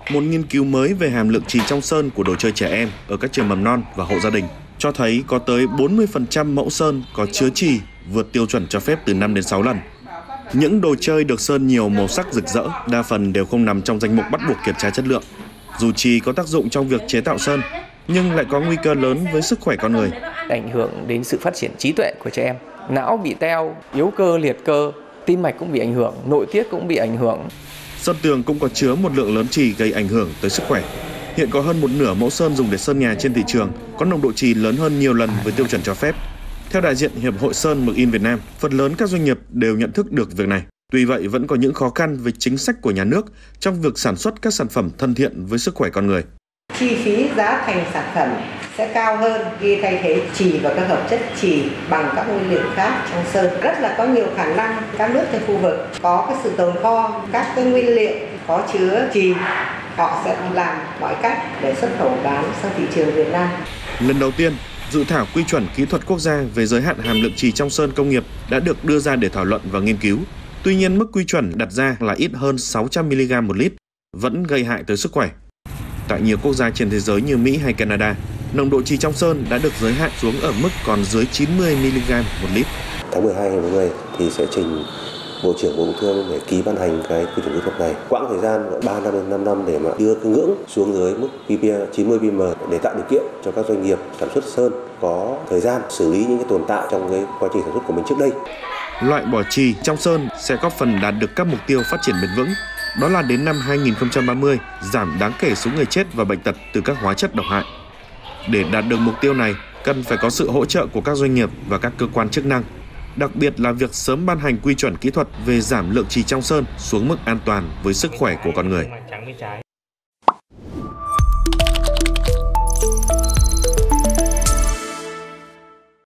Một nghiên cứu mới về hàm lượng trì trong sơn của đồ chơi trẻ em ở các trường mầm non và hộ gia đình cho thấy có tới 40% mẫu sơn có chứa trì vượt tiêu chuẩn cho phép từ 5 đến 6 lần. Những đồ chơi được sơn nhiều màu sắc rực rỡ đa phần đều không nằm trong danh mục bắt buộc kiểm tra chất lượng. Dù trì có tác dụng trong việc chế tạo sơn, nhưng lại có nguy cơ lớn với sức khỏe con người. Ảnh hưởng đến sự phát triển trí tuệ của trẻ em. Não bị teo, yếu cơ, liệt cơ, tim mạch cũng bị ảnh hưởng, nội tiết cũng bị ảnh hưởng. Sơn tường cũng có chứa một lượng lớn trì gây ảnh hưởng tới sức khỏe. Hiện có hơn một nửa mẫu sơn dùng để sơn nhà trên thị trường có nồng độ trì lớn hơn nhiều lần với tiêu chuẩn cho phép. Theo đại diện Hiệp hội Sơn Mực In Việt Nam, phần lớn các doanh nghiệp đều nhận thức được việc này. Tuy vậy, vẫn có những khó khăn về chính sách của nhà nước trong việc sản xuất các sản phẩm thân thiện với sức khỏe con người. Chi phí giá thành sản phẩm sẽ cao hơn khi thay thế trì và các hợp chất trì bằng các nguyên liệu khác trong sơn. Rất là có nhiều khả năng các nước trong khu vực có cái sự tồn kho các cái nguyên liệu có chứa trì, họ sẽ làm mọi cách để xuất khẩu bán sang thị trường Việt Nam. Lần đầu tiên, dự thảo quy chuẩn kỹ thuật quốc gia về giới hạn hàm lượng trì trong sơn công nghiệp đã được đưa ra để thảo luận và nghiên cứu. Tuy nhiên, mức quy chuẩn đặt ra là ít hơn 600 mg một lít, vẫn gây hại tới sức khỏe. Tại nhiều quốc gia trên thế giới như Mỹ hay Canada, nồng độ trì trong sơn đã được giới hạn xuống ở mức còn dưới 90 mg một lít. Tháng 12 năm 2020 thì sẽ trình Bộ trưởng Bộ Công Thương để ký ban hành cái quy chuẩn kỹ thuật này. Quãng thời gian 3 năm đến 5 năm để mà đưa cái ngưỡng xuống dưới mức ppm 90 ppm để tạo điều kiện cho các doanh nghiệp sản xuất sơn có thời gian xử lý những cái tồn tại trong cái quá trình sản xuất của mình trước đây. Loại bỏ trì trong sơn sẽ góp phần đạt được các mục tiêu phát triển bền vững. Đó là đến năm 2030 giảm đáng kể số người chết và bệnh tật từ các hóa chất độc hại. Để đạt được mục tiêu này, cần phải có sự hỗ trợ của các doanh nghiệp và các cơ quan chức năng. Đặc biệt là việc sớm ban hành quy chuẩn kỹ thuật về giảm lượng trì trong sơn xuống mức an toàn với sức khỏe của con người.